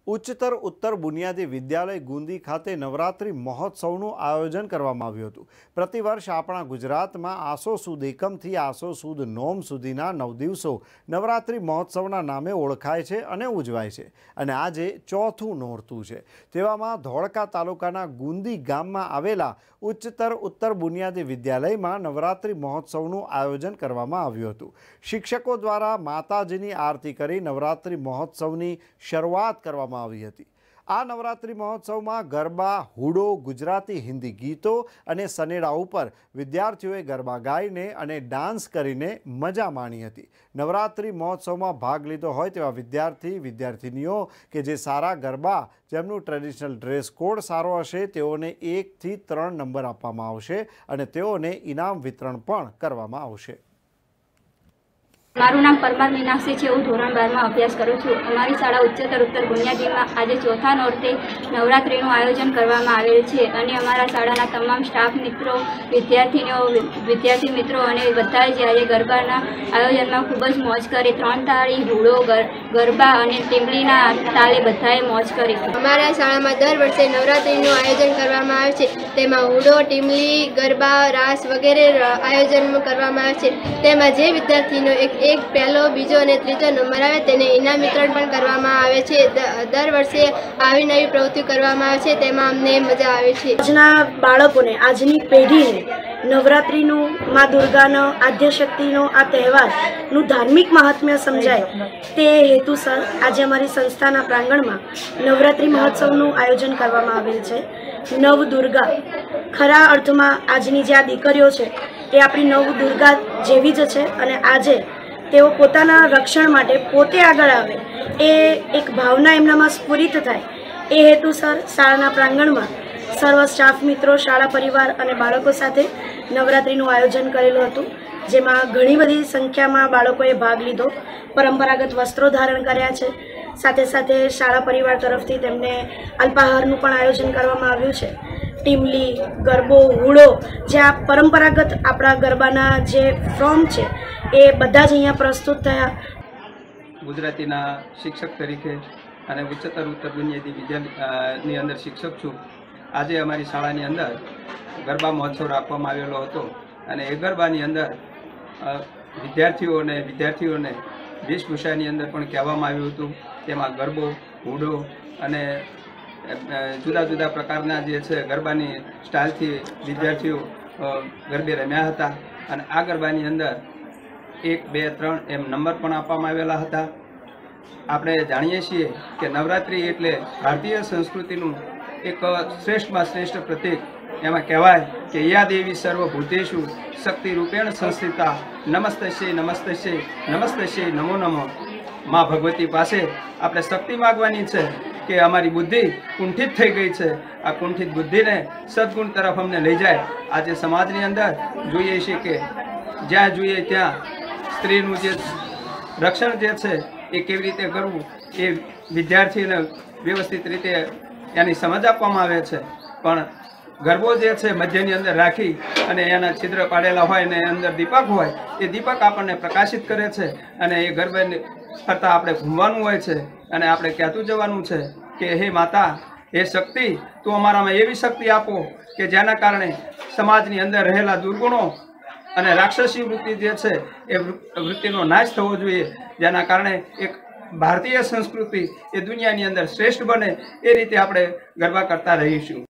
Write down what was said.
ઉચ્ચતર ઉત્તર બુનિયાદી વિદ્યાલય ગુંદી ખાતે નવરાત્રિ મહોત્સવનું આયોજન કરવામાં આવ્યું હતું। પ્રતિવર્ષ આપણા ગુજરાતમાં આસો સુદ એકમથી આસો સુદ નોમ સુધીના 9 દિવસો નવરાત્રિ મહોત્સવના નામે ઓળખાય છે અને ઉજવાય છે અને આજે ચોથું નોરતું છે। તેવામાં ધોળકા તાલુકાના ગુંદી ગામમાં આવેલા ઉચ્ચતર ઉત્તર બુનિયાદી વિદ્યાલયમાં નવરાત્રિ મહોત્સવનું આયોજન કરવામાં આવ્યું હતું। શિક્ષકો દ્વારા માતાજીની આરતી કરી નવરાત્રિ મહોત્સવની શરૂઆત કરવામાં આવી હતી। આ નવરાત્રિ મહોત્સવમાં ગરબા, હુડો, ગુજરાતી હિન્દી ગીતો અને સનેડા ઉપર વિદ્યાર્થીઓએ ગરબા ગાઈને અને ડાન્સ કરીને મજા માણી હતી। નવરાત્રિ મહોત્સવમાં ભાગ લીધો હોય તેવા વિદ્યાર્થીનીઓ કે જે સારા ગરબા, જેમનું ટ્રેડિશનલ ડ્રેસ કોડ સારો હશે તેઓને 1 થી 3 નંબર આપવામાં આવશે અને તેઓને ઇનામ વિતરણ પણ કરવામાં આવશે। મારું નામ પરમાર મીનાક્ષી છે। હું ધોરણ 12 માં અભ્યાસ કરું છું। અમારી શાળા ઉચ્ચતર ઉત્તર બુનિયાદીમાં આજે ચોથા નોરતે નવરાત્રિનું આયોજન કરવામાં આવેલ છે અને અમારા શાળાના તમામ સ્ટાફ મિત્રો, વિદ્યાર્થી મિત્રો અને બધા જ આજે ગરબાના આયોજનમાં ખૂબ જ મોજ કરી। 3 તાળી, હુડો, ગરબા અને ટીમલીના તાલે બધાએ મોજ કરી। અમારા શાળામાં દર વર્ષે નવરાત્રિનું આયોજન કરવામાં આવે છે। તેમાં હુડો, ટીમલી, ગરબા, રાસ વગેરે આયોજન કરવામાં આવે છે। તેમાં જે વિદ્યાર્થીનો એક પહેલો, બીજો અને ત્રીજો નંબર આવે તેને ઇનામ વિતરણ પણ કરવામાં આવે છે। દર વર્ષે આવી નવી પ્રવૃત્તિ કરવામાં આવે છે, તેમાં અમને મજા આવે છે। આજના બાળકોને, આજની પેઢીને નવરાત્રિનું, મા દુર્ગાનો, આદ્યશક્તિનો આ તહેવારનું ધાર્મિક મહાત્મ્ય સમજાય તે હેતુસર આજે અમારી સંસ્થાના પ્રાંગણમાં નવરાત્રિ મહોત્સવનું આયોજન કરવામાં આવેલ છે। નવ દુર્ગા, ખરા અર્થમાં આજની જે આ દીકરીઓ છે એ આપણી નવ દુર્ગા જેવી જ છે અને આજે તેઓ પોતાના રક્ષણ માટે પોતે આગળ આવે એ એક ભાવના એમનામાં સ્ફુરિત થાય એ હેતુસર શાળાના પ્રાંગણમાં સર્વ સ્ટાફ મિત્રો, શાળા પરિવાર અને બાળકો સાથે નવરાત્રિનું આયોજન કરેલું હતું, જેમાં ઘણી બધી સંખ્યામાં બાળકોએ ભાગ લીધો। પરંપરાગત વસ્ત્રો ધારણ કર્યા છે, સાથે સાથે શાળા પરિવાર તરફથી તેમને અલ્પાહારનું પણ આયોજન કરવામાં આવ્યું છે। ટીમલી, ગરબો, હુડો, જે આ પરંપરાગત આપણા ગરબાના જે ફોર્મ છે એ બધા જ અહીંયા પ્રસ્તુત થયા। ગુજરાતીના શિક્ષક તરીકે અને ઉચ્ચતર ઉત્તર બુનિયાદી વિદ્યાલયની અંદર શિક્ષક છું। આજે અમારી શાળાની અંદર ગરબા મહોત્સવ રાખવામાં આવેલો હતો અને એ ગરબાની અંદર વિદ્યાર્થીઓને વેશભૂષાની અંદર પણ કહેવામાં આવ્યું હતું। તેમાં ગરબો, હુડો અને જુદા જુદા પ્રકારના જે છે ગરબાની સ્ટાઇલથી વિદ્યાર્થીઓ ગરબે રમ્યા હતા અને આ ગરબાની અંદર 1, 2, 3 એમ નંબર પણ આપવામાં આવેલા હતા। આપણે જાણીએ છીએ કે નવરાત્રિ એટલે ભારતીય સંસ્કૃતિનું એક શ્રેષ્ઠમાં શ્રેષ્ઠ પ્રતીક। એમાં કહેવાય કે યા દેવી સર્વભૂતેષુ શક્તિ રૂપેણ સંસ્થિતા નમસ્તસ્ય નમસ્તસ્ય નમસ્તસ્ય નમો નમો। મા ભગવતી પાસે આપણે શક્તિ માગવાની છે કે અમારી બુદ્ધિ કુંઠિત થઈ ગઈ છે, આ કુંઠિત બુદ્ધિને સદગુણ તરફ અમને લઈ જાય। આજે સમાજની અંદર જોઈએ છીએ કે જ્યાં જોઈએ ત્યાં સ્ત્રીનું જે રક્ષણ જે છે એ કેવી રીતે કરવું એ વિદ્યાર્થીને વ્યવસ્થિત રીતે એની સમજ આપવામાં આવે છે, પણ ગરબો જે છે મધ્યની અંદર રાખી અને એના છિદ્ર પાડેલા હોય અને અંદર દીપક હોય, એ દીપક આપણને પ્રકાશિત કરે છે અને એ ગરબે ફરતા આપણે ઘૂમવાનું હોય છે અને આપણે કહેતું જવાનું છે કે હે માતા, હે શક્તિ, તું અમારામાં એવી શક્તિ આપો કે જેના કારણે સમાજની અંદર રહેલા દુર્ગુણો અને રાક્ષસી વૃત્તિ જે છે એ વૃત્તિનો નાશ થવો જોઈએ, જેના કારણે એક ભારતીય સંસ્કૃતિ એ દુનિયાની અંદર શ્રેષ્ઠ બને એ રીતે આપણે ગરબા કરતા રહીશું।